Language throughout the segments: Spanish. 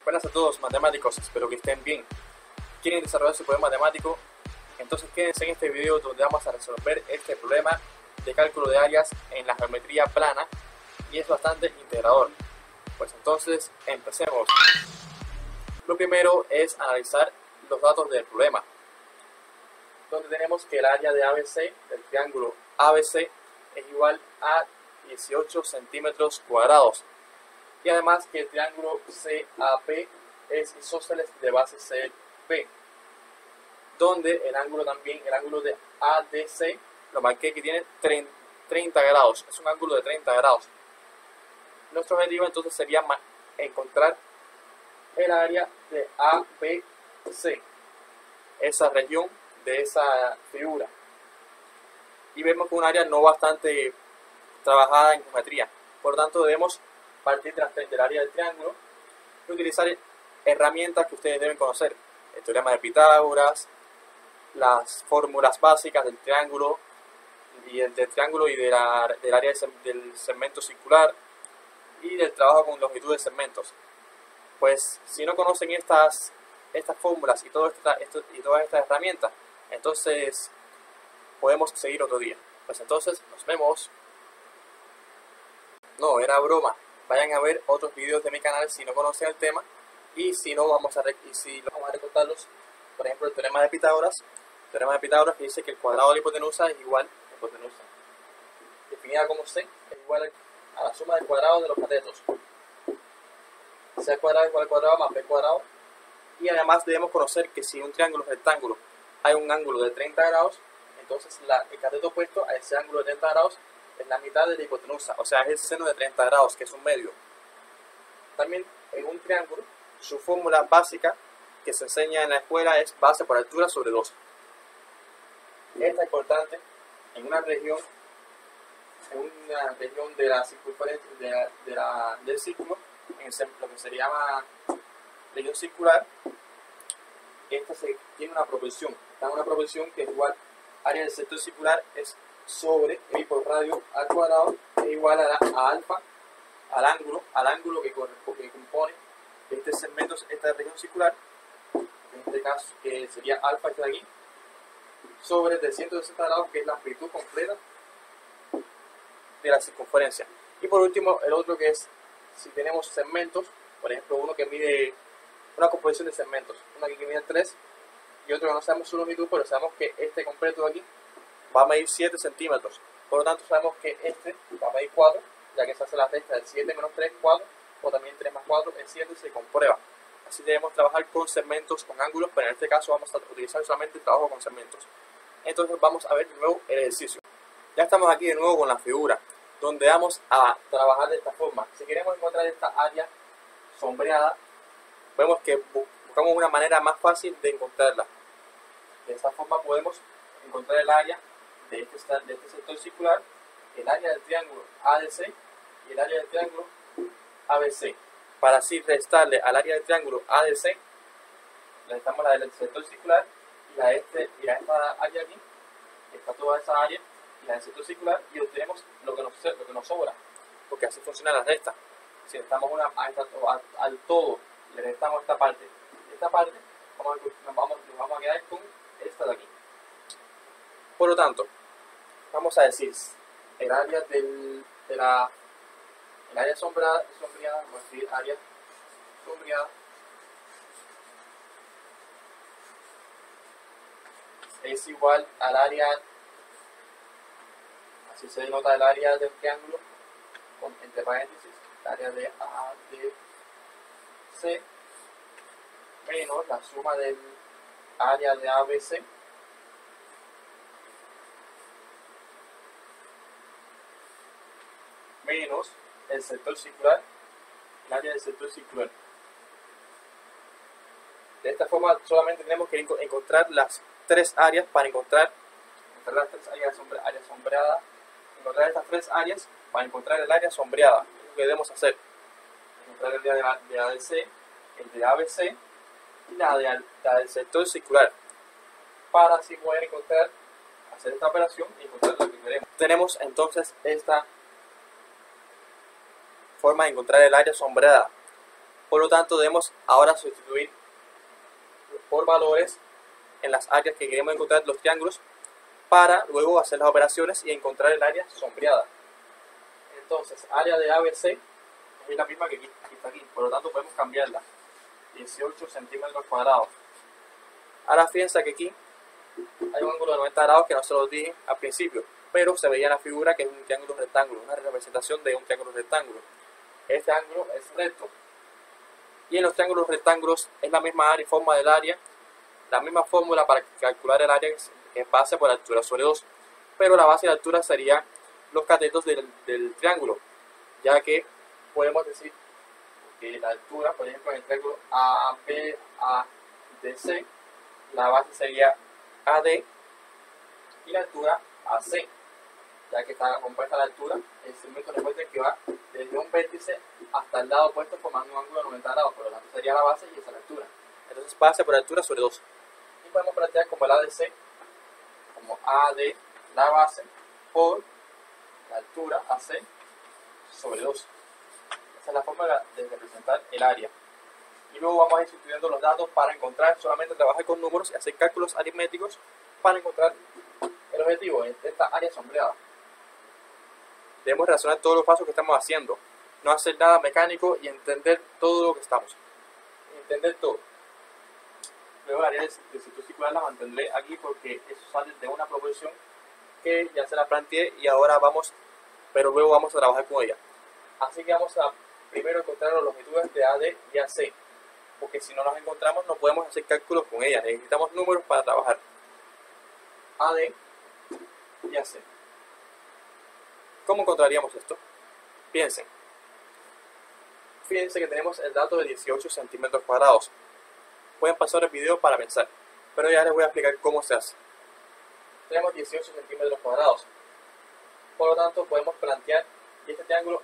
Buenas a todos matemáticos, espero que estén bien. ¿Quieren desarrollar su problema matemático? Entonces quédense en este video donde vamos a resolver este problema de cálculo de áreas en la geometría plana y es bastante integrador. Pues entonces empecemos. Lo primero es analizar los datos del problema, donde tenemos que el área de ABC del triángulo ABC es igual a 18 centímetros cuadrados y además que el triángulo CAP es isósceles de base CP, donde el ángulo de ADC lo marqué que tiene 30 grados, es un ángulo de 30 grados. Nuestro objetivo entonces sería encontrar el área de ABC, esa región de esa figura, y vemos que un área no bastante trabajada en geometría, por lo tanto debemos partir del área del triángulo y utilizar herramientas que ustedes deben conocer: el teorema de Pitágoras, las fórmulas básicas del triángulo y del área del segmento circular y del trabajo con longitud de segmentos. Pues si no conocen estas fórmulas y todas estas herramientas, entonces podemos seguir otro día. Pues entonces nos vemos. No, era broma. Vayan a ver otros videos de mi canal si no conocen el tema, y si no vamos a recortarlos. Por ejemplo, el teorema de Pitágoras. El teorema de Pitágoras que dice que el cuadrado de la hipotenusa es igual a hipotenusa, definida como C, es igual a la suma del cuadrado de los catetos. C al cuadrado igual al cuadrado más B cuadrado. Y además debemos conocer que si un triángulo es rectángulo hay un ángulo de 30 grados, entonces el cateto opuesto a ese ángulo de 30 grados es la mitad de la hipotenusa, o sea, es el seno de 30 grados, que es un medio. También en un triángulo, su fórmula básica que se enseña en la escuela es base por altura sobre 2. Esta es importante en una región de la circunferencia del círculo, en lo que se llama región circular. Esta tiene una proporción, que es igual: área del sector circular es sobre pi por radio al cuadrado, es igual a alfa, al ángulo que compone este segmento, esta región circular, en este caso que sería alfa, este de aquí, sobre 360 grados, que es la amplitud completa de la circunferencia. Y por último, el otro, que es si tenemos segmentos, por ejemplo, uno que mide una composición de segmentos, uno aquí que mide 3 y otro que no sabemos su longitud, pero sabemos que este completo de aquí va a medir 7 centímetros. Por lo tanto, sabemos que este va a medir 4, ya que se hace la resta del 7 menos 3, 4, o también 3 más 4 es 7, se comprueba. Así debemos trabajar con segmentos, con ángulos, pero en este caso vamos a utilizar solamente el trabajo con segmentos. Entonces vamos a ver de nuevo el ejercicio. Ya estamos aquí de nuevo con la figura, donde vamos a trabajar de esta forma. Si queremos encontrar esta área sombreada, vemos que buscamos una manera más fácil de encontrarla. De esta forma podemos encontrar el área de este sector circular, el área del triángulo ADC y el área del triángulo ABC. Para así restarle al área del triángulo ADC, le restamos la del sector circular y a esta área aquí, está toda esa área, y la del sector circular, y obtenemos lo que nos sobra, porque así funciona la resta. Si restamos al todo, le restamos esta parte, nos vamos a quedar con esta de aquí. Por lo tanto, vamos a decir el área el área sombreada, vamos a decir área sombreada es igual al área, así se denota el área del triángulo, entre paréntesis, el área de ADC menos la suma del área de ABC menos el sector circular, el área del sector circular. De esta forma solamente tenemos que encontrar las tres áreas para encontrar las tres áreas sombreadas, encontrar estas tres áreas para encontrar el área sombreada. Es lo que debemos hacer: encontrar el de ADC, el de ABC y la del sector circular, para así poder hacer esta operación y encontrar lo que queremos. Tenemos entonces esta forma de encontrar el área sombreada. Por lo tanto, debemos ahora sustituir por valores en las áreas que queremos encontrar los triángulos para luego hacer las operaciones y encontrar el área sombreada. Entonces, área de ABC es la misma que aquí, está aquí, por lo tanto podemos cambiarla. 18 centímetros cuadrados. Ahora fíjense que aquí hay un ángulo de 90 grados que no se lo dije al principio, pero se veía en la figura que es un triángulo rectángulo, una representación de un triángulo rectángulo. Este ángulo es recto. Y en los triángulos rectángulos es la misma área y forma del área, la misma fórmula para calcular el área que es base por altura sobre 2, pero la base y la altura serían los catetos del triángulo, ya que podemos decir que la altura, por ejemplo, en el triángulo ABADC, la base sería AD y la altura AC, ya que está compuesta la altura. El segmento, recuerden que va desde un vértice hasta el lado opuesto formando un ángulo de 90 grados, por lo tanto sería la base y esa es la altura. Entonces base por altura sobre 2. Y podemos plantear como el ADC, como AD, la base, por la altura AC sobre 2. Esa es la forma de representar el área. Y luego vamos a ir sustituyendo los datos para encontrar, solamente trabajar con números y hacer cálculos aritméticos para encontrar el objetivo en esta área sombreada. Debemos relacionar todos los pasos que estamos haciendo, no hacer nada mecánico y entender todo lo que estamos. Entender todo. Luego la área de circuito circular la mantendré aquí porque eso sale de una proporción que ya se la planteé y ahora vamos, pero luego vamos a trabajar con ella. Así que vamos a primero encontrar las longitudes de AD y AC, porque si no las encontramos no podemos hacer cálculos con ellas, necesitamos números para trabajar. AD y AC. ¿Cómo encontraríamos esto? Piensen. Fíjense que tenemos el dato de 18 centímetros cuadrados. Pueden pasar el video para pensar, pero ya les voy a explicar cómo se hace. Tenemos 18 centímetros cuadrados. Por lo tanto, podemos plantear que este triángulo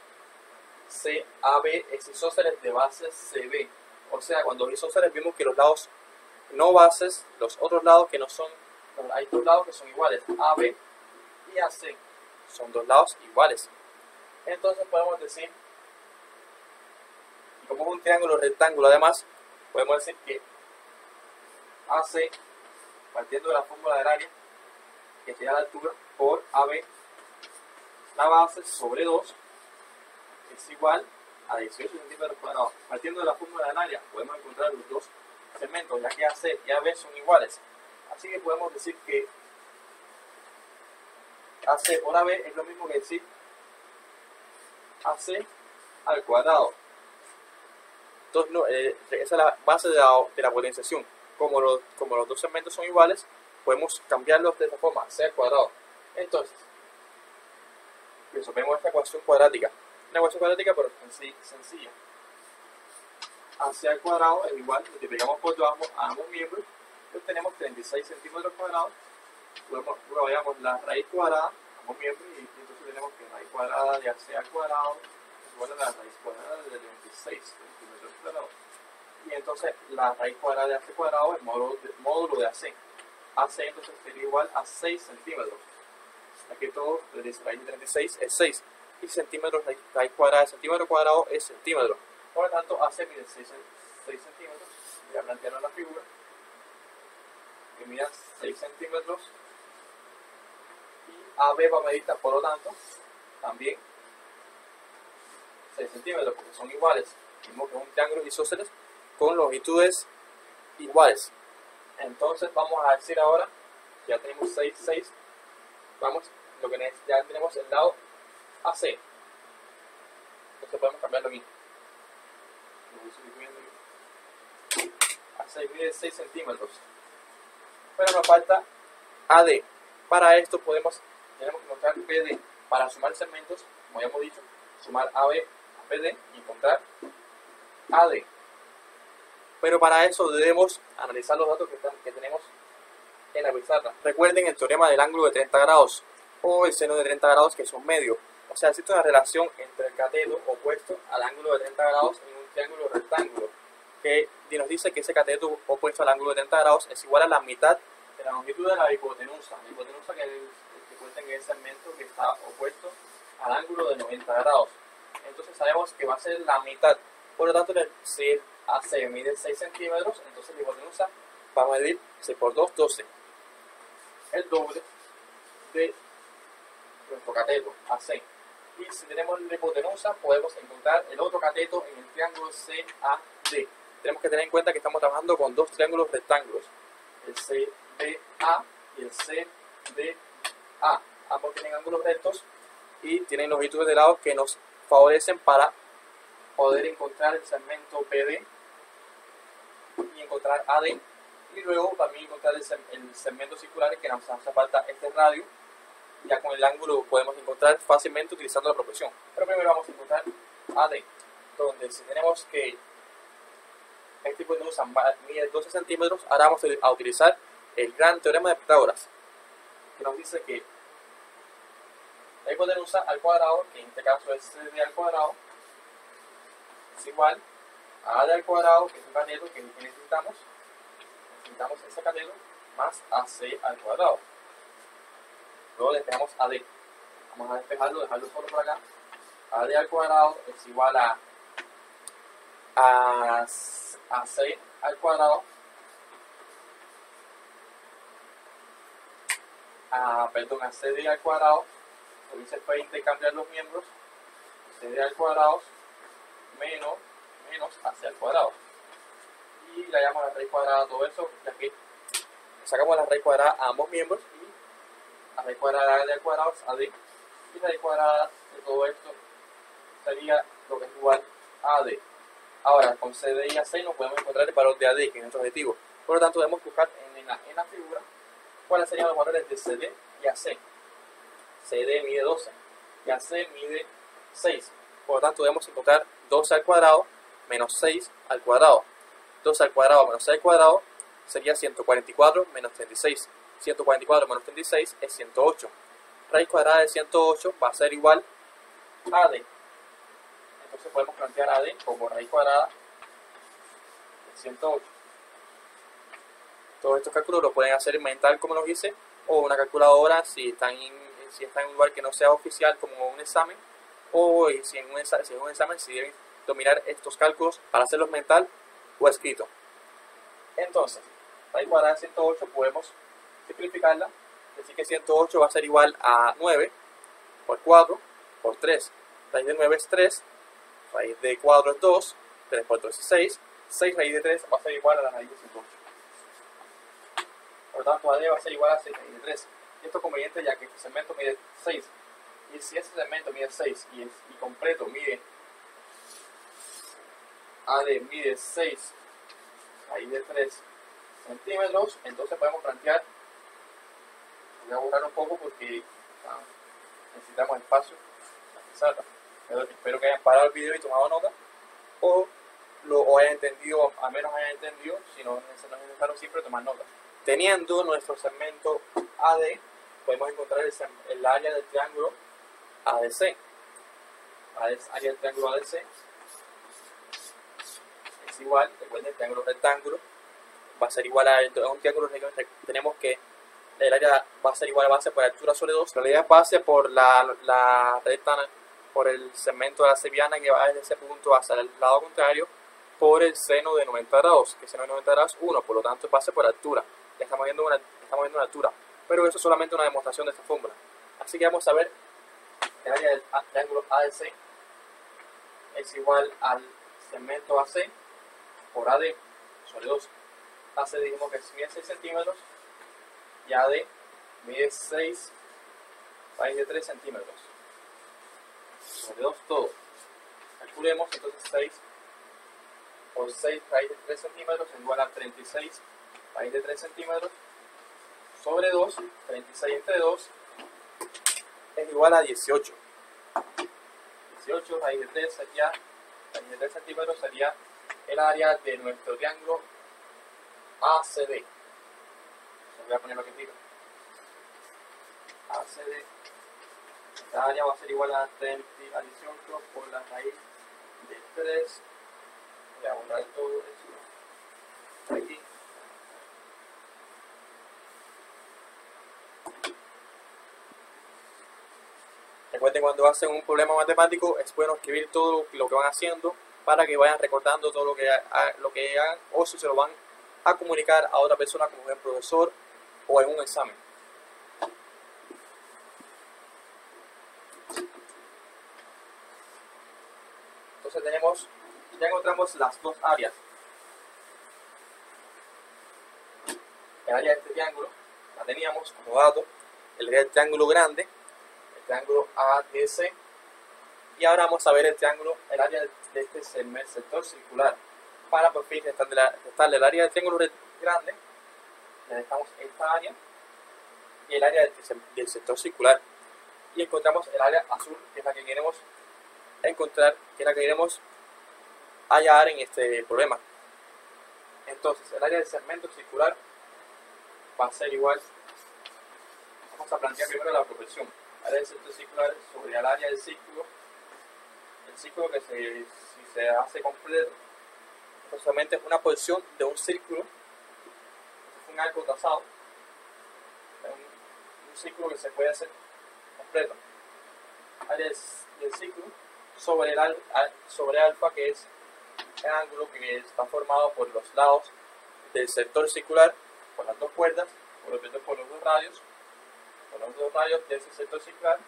ACAB es isósceles de base CB. O sea, cuando isósceles vimos que los lados no bases, los otros lados que no son, hay dos lados que son iguales, AB y AC. Son dos lados iguales. Entonces podemos decir, y como es un triángulo rectángulo además, podemos decir que AC, partiendo de la fórmula del área, que sería la altura, por AB, la base sobre 2, es igual a 18 centímetros cuadrados. Partiendo de la fórmula del área, podemos encontrar los dos segmentos, ya que AC y AB son iguales. Así que podemos decir que AC por AB es lo mismo que decir AC al cuadrado. Entonces, esa es la base de la potenciación. Como los dos segmentos son iguales, podemos cambiarlos de esta forma, AC al cuadrado. Entonces, resolvemos esta ecuación cuadrática. Una ecuación cuadrática, pero sencilla. AC al cuadrado es igual, multiplicamos por 2 a ambos miembros, y obtenemos 36 centímetros cuadrados. Luego veamos la raíz cuadrada, ambos miembros, y entonces tenemos que raíz cuadrada de AC al cuadrado es igual a la raíz cuadrada de 36 centímetros cuadrados. Y entonces la raíz cuadrada de AC cuadrado es módulo de AC. AC entonces sería igual a 6 centímetros. Aquí todo, raíz de 36 es 6. Y centímetros, raíz cuadrada de centímetro cuadrado es centímetro. Por lo tanto, AC mide 6 centímetros. Voy a plantearlo en la figura. Que mida 6 centímetros. Y AB va a medir, por lo tanto, también 6 centímetros, porque son iguales. Vimos que es un triángulo isósceles con longitudes iguales. Entonces, vamos a decir ahora, ya tenemos 6, 6. Vamos, ya tenemos el lado AC. Entonces podemos cambiarlo aquí. AC mide 6 centímetros. Pero nos falta AD. Para esto tenemos que encontrar BD. Para sumar segmentos, como ya hemos dicho, sumar AB a BD y encontrar AD. Pero para eso debemos analizar los datos que tenemos en la pizarra. Recuerden el teorema del ángulo de 30 grados o el seno de 30 grados, que son medio. O sea, existe una relación entre el cateto opuesto al ángulo de 30 grados en un triángulo rectángulo, que nos dice que ese cateto opuesto al ángulo de 30 grados es igual a la mitad de la longitud de la hipotenusa. La hipotenusa que recuerden que es el segmento que está opuesto al ángulo de 90 grados. Entonces sabemos que va a ser la mitad Por lo tanto, si AC mide 6 centímetros, entonces la hipotenusa va a medir 6 por 2, 12. El doble de nuestro cateto AC. Y si tenemos la hipotenusa, podemos encontrar el otro cateto en el triángulo CAD. Tenemos que tener en cuenta que estamos trabajando con dos triángulos rectángulos, el CBA y el CDA. Ambos tienen ángulos rectos y tienen longitudes de lados que nos favorecen para poder encontrar el segmento PD y encontrar AD, y luego también encontrar el segmento circular, que nos hace falta este radio. Ya con el ángulo podemos encontrar fácilmente utilizando la proporción. Pero primero vamos a encontrar AD, donde si tenemos que este hipotenusa mide 12 centímetros, ahora vamos a utilizar el gran teorema de Pitágoras, que nos dice que la hipotenusa al cuadrado, que en este caso es CD al cuadrado, es igual a AD al cuadrado, que es un cateto que necesitamos ese cateto, más AC al cuadrado. Luego despejamos AD. Vamos a despejarlo, dejarlo solo por acá. AD al cuadrado es igual a AC al cuadrado, a CD al cuadrado. También se puede intercambiar los miembros. CD al cuadrado menos AC al cuadrado. Y le llamamos la raíz cuadrada a todo eso, ya que sacamos la raíz cuadrada a ambos miembros, y la raíz cuadrada de AD al cuadrado es AD, y la raíz cuadrada de todo esto sería lo que es igual a AD. Ahora, con CD y AC no podemos encontrar el valor de AD, que es nuestro objetivo. Por lo tanto, debemos buscar en la figura cuáles serían los valores de CD y AC. CD mide 12 y AC mide 6. Por lo tanto, debemos encontrar 12 al cuadrado menos 6 al cuadrado. 12 al cuadrado menos 6 al cuadrado sería 144 menos 36. 144 menos 36 es 108. Raíz cuadrada de 108 va a ser igual a AD. Entonces podemos plantear AD como raíz cuadrada de 108. Todos estos cálculos los pueden hacer mental, como los hice, o una calculadora si están en un lugar que no sea oficial, como un examen, o si en un examen si deben dominar estos cálculos para hacerlos mental o escrito. Entonces, raíz cuadrada de 108 podemos simplificarla, decir que 108 va a ser igual a 9 por 4 por 3. Raíz de 9 es 3, raíz de 4 es 2, 3 por 2 es 6, 6 raíz de 3 va a ser igual a la raíz de 108. Por lo tanto, AD va a ser igual a 6 raíz de 3. Y esto es conveniente ya que este segmento mide 6. Y si este segmento mide 6 y completo mide, AD mide 6 raíz de 3 centímetros, entonces podemos plantear, voy a borrar un poco porque necesitamos espacio para pensar. Espero que hayan parado el video y tomado nota, o hayan entendido, al menos hayan entendido, si no es necesario siempre tomar nota. Teniendo nuestro segmento AD, podemos encontrar el área del triángulo ADC. Área del triángulo ADC es igual, recuerden, el triángulo rectángulo va a ser igual a un triángulo rectángulo. Tenemos que el área va a ser igual a base por altura sobre 2. La área es base por la recta, por el segmento de la cebiana que va desde ese punto hacia el lado contrario, por el seno de 90 grados, que el seno de 90 grados es 1, por lo tanto es base por altura. Ya estamos viendo una altura, pero eso es solamente una demostración de esta fórmula. Así que vamos a ver que el área del triángulo ADC es igual al segmento AC por AD sobre 2. AC dijimos que mide 6 centímetros y AD mide 6 raíz de 3 centímetros sobre 2 todo. Calculemos entonces 6 por 6 raíz de 3 centímetros es igual a 36 raíz de 3 centímetros sobre 2. 36 entre 2 es igual a 18. 18 raíz de 3 sería, raíz de 3 centímetros sería el área de nuestro triángulo ACD. Voy a poner lo que diga. ACD. Esta área va a ser igual a 18 por la raíz de 3. Voy a borrar todo eso aquí. Recuerden, cuando hacen un problema matemático es bueno escribir todo lo que van haciendo para que vayan recordando todo lo que hagan, o si se lo van a comunicar a otra persona como el profesor o en un examen. Entonces ya encontramos las dos áreas. El área de este triángulo la teníamos como dato, el área del triángulo grande, el triángulo ADC, y ahora vamos a ver el área de este sector circular. Para por fin restarle el área del triángulo grande, le dejamos esta área y el área del sector circular, y encontramos el área azul, que es la que queremos encontrar, que es la que queremos hallar en este problema. Entonces el área del segmento circular va a ser igual. Vamos a plantear primero la proporción. El área del sector circular sobre el área del círculo. El círculo que si se hace completo, solamente es una porción de un círculo. Es un arco trazado. Un círculo que se puede hacer completo. Área del círculo sobre alfa, que es el ángulo que está formado por los lados del sector circular, por las dos cuerdas, por los dos radios de ese sector circular,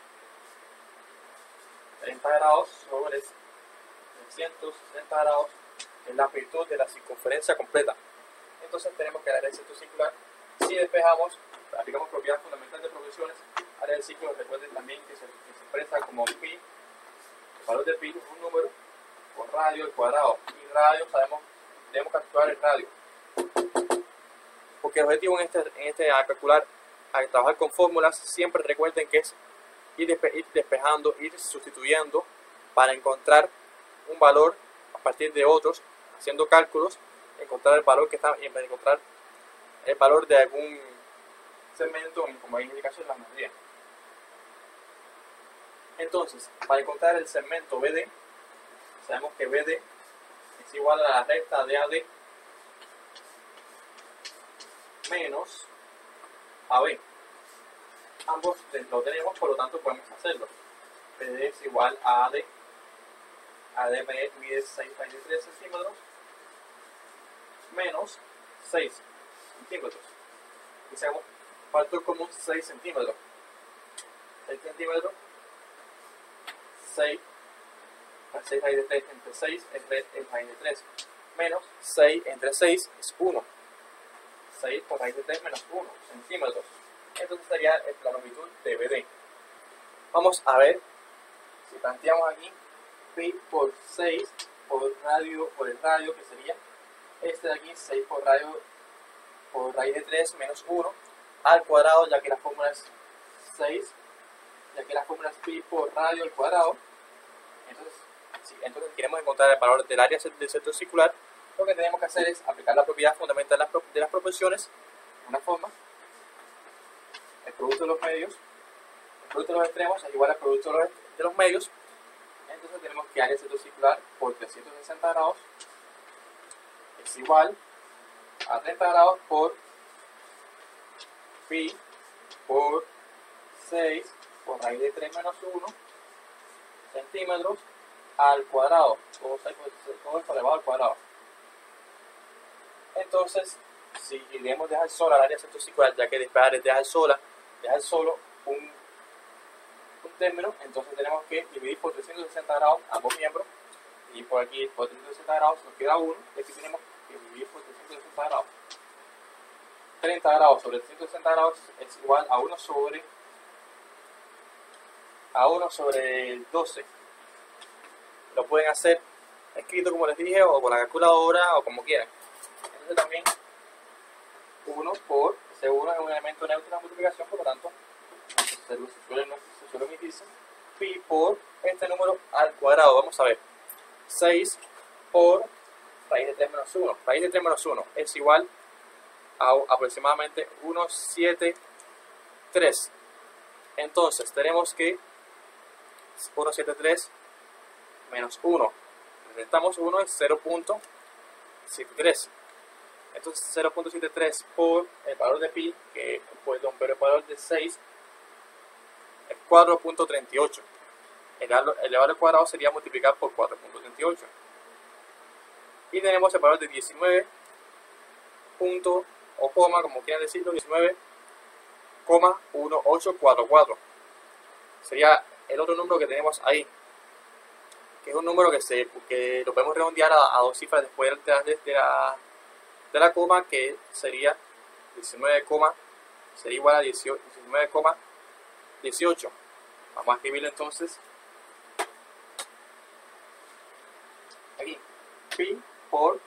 30 grados sobre 360 grados, es la amplitud de la circunferencia completa. Entonces tenemos que el área del sector circular, si despejamos, aplicamos propiedades fundamentales de progresiones, área del círculo, recuerden también que se expresa como pi, el valor de pi es un número, por radio al cuadrado, y radio sabemos, debemos calcular el radio, porque el objetivo en a calcular, a trabajar con fórmulas, siempre recuerden que es ir despejando, ir sustituyendo para encontrar un valor a partir de otros, haciendo cálculos, encontrar el valor encontrar el valor de algún segmento, como hay indicación en la mayoría. Entonces, para encontrar el segmento BD, sabemos que BD es igual a la recta de AD menos AB. Ambos lo tenemos, por lo tanto podemos hacerlo. BD es igual a AD. AD mide 6,3 centímetros menos 6 centímetros. Y hacemos factor común 6 centímetros. 6 centímetros, 6 raíz de 3 entre 6 es raíz de 3. Menos 6 entre 6 es 1. 6 por raíz de 3 menos 1 centímetros. Entonces sería la longitud de BD. Vamos a ver si planteamos aquí pi por 6 por el radio, que sería este de aquí, 6 por raíz de 3 menos 1 al cuadrado, ya que la fórmula es 6, ya que la fórmula es pi por radio al cuadrado. Entonces queremos encontrar el valor del área del sector circular. Lo que tenemos que hacer es aplicar la propiedad fundamental de las proporciones de una forma. El producto de los medios, el producto de los extremos es igual al producto de los medios. Entonces tenemos que área del sector circular por 360 grados es igual a 30 grados por pi por 6 por raíz de 3 menos 1 centímetros al cuadrado, todo es elevado al cuadrado. Entonces, si queremos dejar sola el área del sector circular, ya que despejar es dejar solo un término, entonces tenemos que dividir por 360 grados ambos miembros, y por aquí por 360 grados nos queda 1, y aquí tenemos que dividir por 360 grados. 30 grados sobre 360 grados es igual a 1 sobre 12. Lo pueden hacer escrito como les dije, o con la calculadora, o como quieran. Entonces también 1 por, ese 1 es un elemento neutro de la multiplicación, por lo tanto se suele omitirse, pi por este número al cuadrado. Vamos a ver, 6 por raíz de 3 menos 1. Raíz de 3 menos 1 es igual a aproximadamente 173. Entonces tenemos que 173 menos 1, restamos 1 es 0.73. Entonces 0.73 por el valor de pi, que pues el valor de 6 es 4.38. Elevar al cuadrado sería multiplicar por 4.38. Y tenemos el valor de 19 punto o coma, como quieran decirlo, 19,1844. Sería el otro número que tenemos ahí, que es un número que lo podemos redondear a dos cifras después de la coma, que sería 19, sería igual a 19,18. Vamos a escribirlo entonces aquí, pi por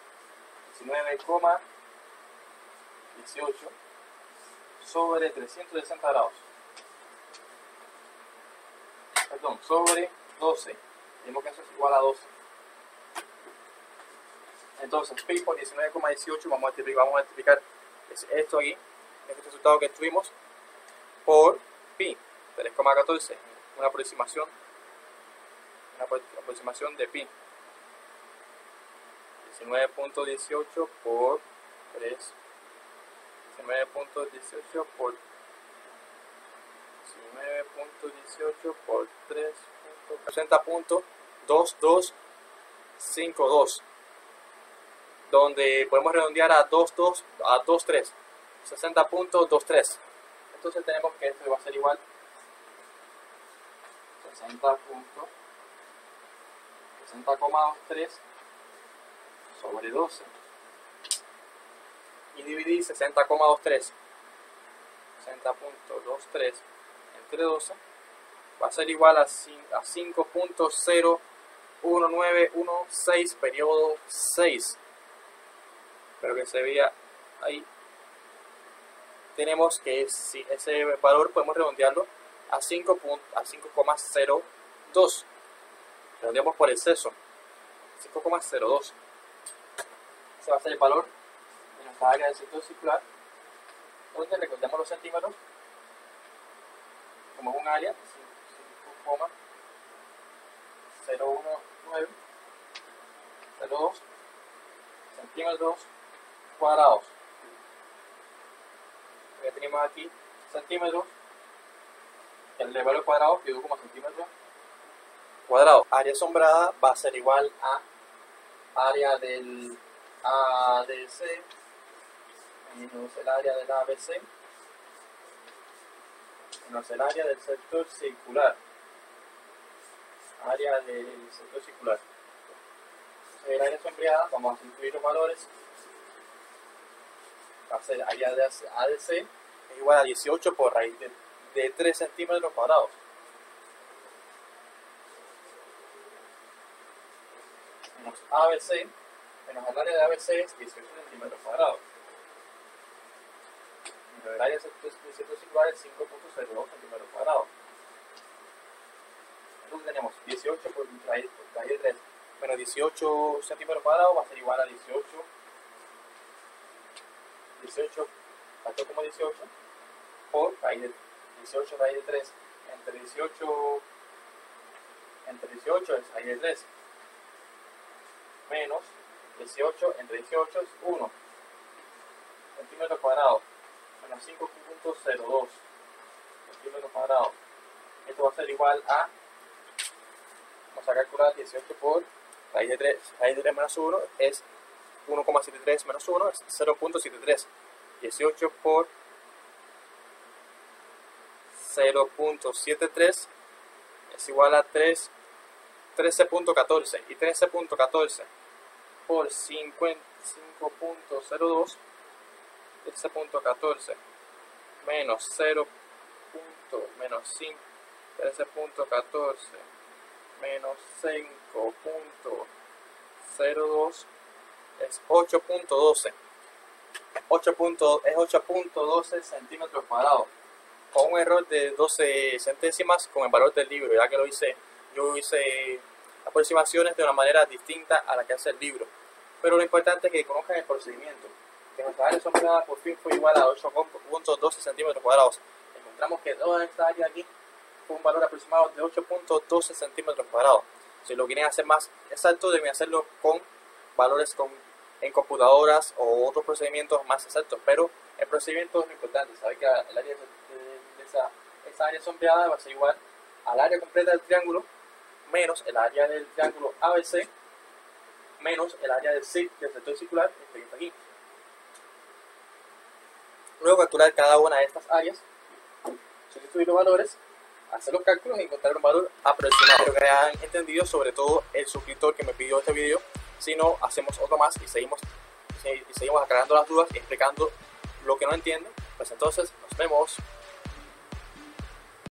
19,18 sobre 360 grados. Perdón, sobre 12. Tenemos que eso es igual a 12. Entonces, pi por 19,18, vamos a multiplicar esto aquí, este resultado que tuvimos, por pi, 3,14, una aproximación de pi. 19,18 por 3, 19,18 por 19,18 por 3, 60,2252, donde podemos redondear a 23, 60,23. Entonces tenemos que esto va a ser igual 60,23 sobre 12 y dividir 60,23 entre 12 va a ser igual a 5,01916 periodo 6. Pero que se vea ahí. Tenemos que si ese valor podemos redondearlo a 5,02. Redondeamos por exceso. 5,02. Ese va a ser el valor de nuestra área del sector circular, donde recordemos los centímetros como un área 5,01902 centímetros cuadrados. Ya tenemos aquí centímetros, el valor cuadrado quedó como centímetros cuadrados. Área asombrada va a ser igual a área del ADC menos el área del ABC menos el área del sector circular. Área del sector circular. El área sombreada, vamos a incluir los valores. Va a ser área de ADC es igual a 18 por raíz de 3 centímetros cuadrados. Menos ABC, menos el área de ABC es 18 centímetros cuadrados. Menos el área del sector circular es 5,02 centímetros cuadrados. Entonces tenemos 18 por raíz de 3 menos 18 centímetros cuadrados va a ser igual a 18 factor como 18 por raíz de 18 raíz de 3 entre 18 es raíz de 3 menos 18 entre 18 es 1 centímetros cuadrados menos 5,02 centímetros cuadrados. Esto va a ser igual a, vamos a calcular 18 por raíz de 3 menos 1 es 1,73 menos 1 es 0,73. 18 por 0,73 es igual a 13,14 y 13,14 por 5,02 13,14 menos 0. Menos 5 13,14 menos 5,02 es 8,12 es 8,12 centímetros cuadrados, con un error de 12 centésimas con el valor del libro. Ya que yo hice aproximaciones de una manera distinta a la que hace el libro, pero lo importante es que conozcan el procedimiento. Que nuestra área sombreada por fin fue igual a 8,12 centímetros cuadrados. Encontramos que toda esta área aquí fue un valor aproximado de 8,12 centímetros cuadrados. Si lo quieren hacer más exacto, deben hacerlo con valores en computadoras o otros procedimientos más exactos, pero el procedimiento es lo importante. Saber que el área de esa área sombreada va a ser igual al área completa del triángulo menos el área del triángulo ABC menos el área del sector circular que está aquí. Luego calcular cada una de estas áreas, sustituir los valores, hacer los cálculos y encontrar un valor aproximado. Espero que hayan entendido, sobre todo el suscriptor que me pidió este video. Si no, hacemos otro más y seguimos aclarando las dudas y explicando lo que no entienden. Pues entonces nos vemos.